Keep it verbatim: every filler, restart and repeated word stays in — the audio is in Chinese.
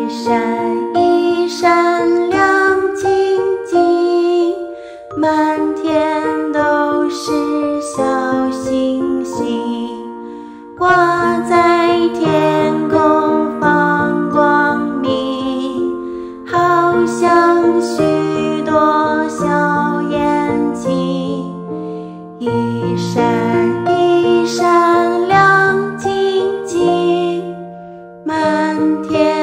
一闪一闪亮晶晶，满天都是小星星，挂在天空放光明，好像许多小眼睛，一闪一闪亮晶晶，满天